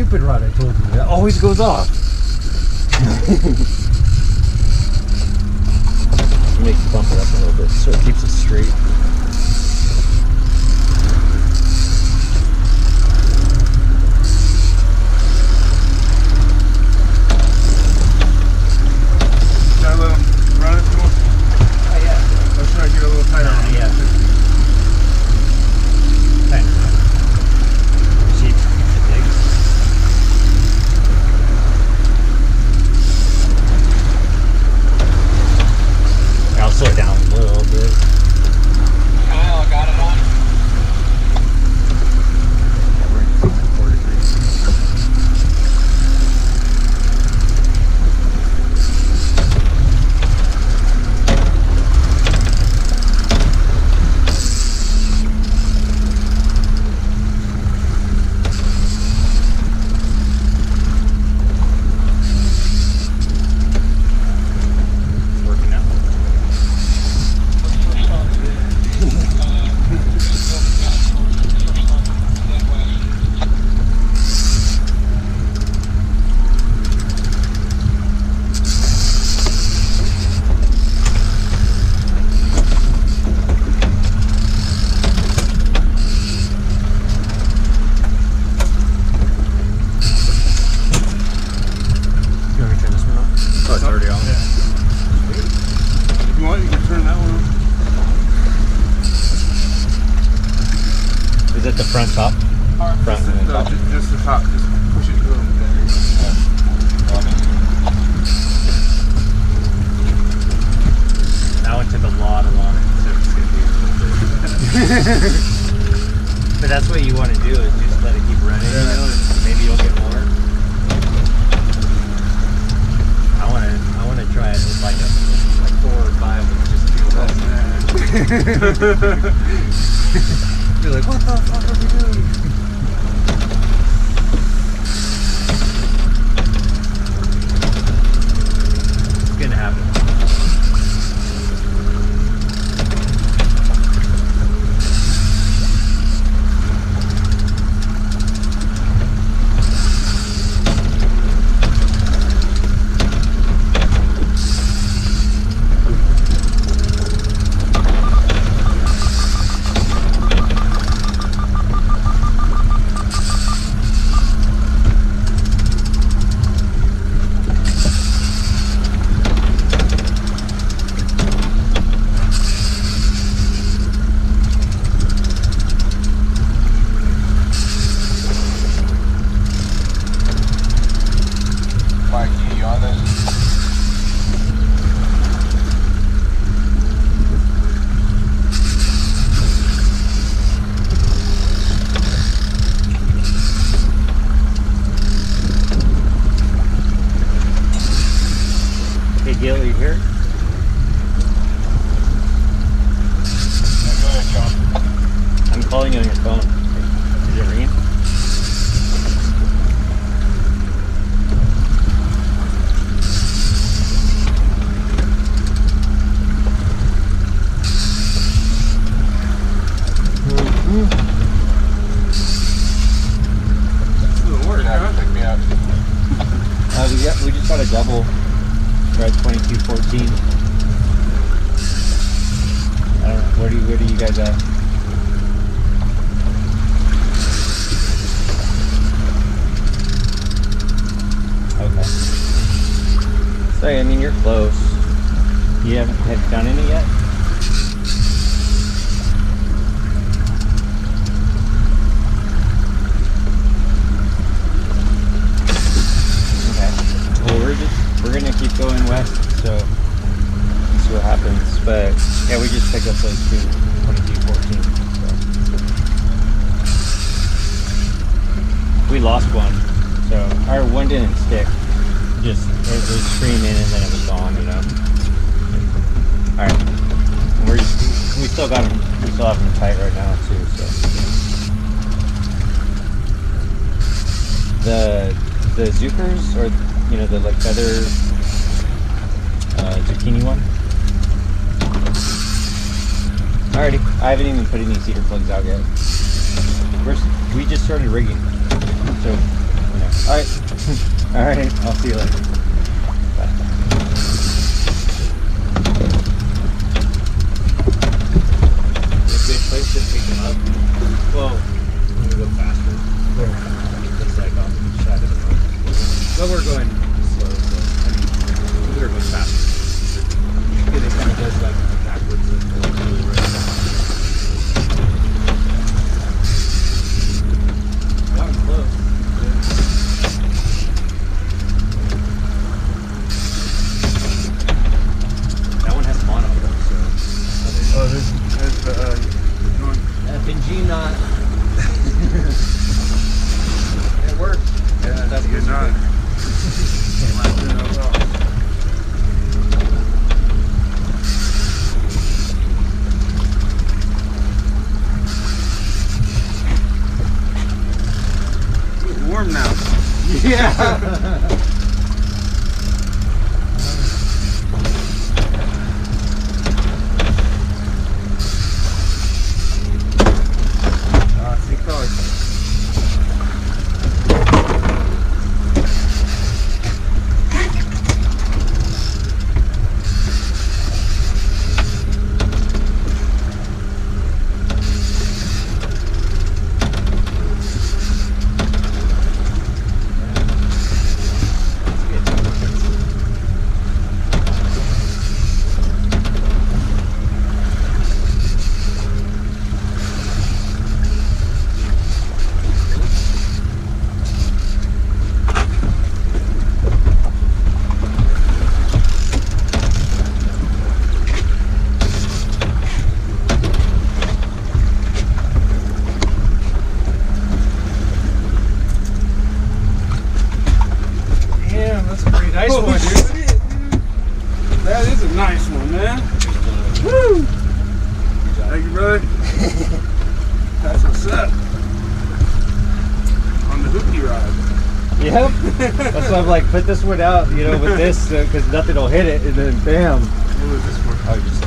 stupid rod I told you that always goes off. Make it bump it up a little bit so it keeps it straight. Should I let him run it some more? Oh yeah. Or should I get a little tighter on him? Yeah. Thanks. Sheep keeps it big. I'll slow it down a little bit. Kyle, got it on? Working out. You want me to turn this one on? Oh, it's already on. Yeah. If you want, you can turn that one on. Is it the front top? Front and then No, top. just the top. Just push it to him. That one took a lot of line, so it's gonna be a little bit. But that's what you want to do, is just let it keep running, you know, and maybe you'll get more. I want to try it with like 4 or 5 and just do that. You're like, what the fuck are we doing? It's gonna happen. Mikey, you on this? Hey Gil, are you here? Yeah, go ahead, John. I'm calling you on your phone. Is it ringing? Work, You're gonna have huh? to pick me up. We just got a double. We're at 22.14. I don't know. Where do you guys at? Okay. So I mean, you're close. You haven't done any yet? Okay. Well, we're gonna keep going west, so let's see what happens. But yeah, we just picked up those two 22.14. So we lost one, so our one didn't stick. Just it was screaming and then it was gone, you know. All right, we still got them. We still have them tight right now too. So the Zookers, or you know, the like feather zucchini one. Alrighty, I haven't even put any cedar plugs out yet. We just started rigging, so you know. Alright. Alright, I'll see you later. Bye. It's a good place to pick them up. Well, when we go faster. It's like on each side of the road. But we're going slow, so I mean, we're going faster. It kind of goes like backwards and really right. That one's close. That one has mono though, so. Oh, this joint. FNG knot. It worked. Yeah, That's good good. knot. It's warm now. Yeah. Nice one, dude. That is a nice one, man. Woo! Thank you, brother. That's what's up. On the hooky rod. Yep. That's why I'm like, put this one out, you know, with this, because nothing will hit it, and then bam. What was this for? Oh, just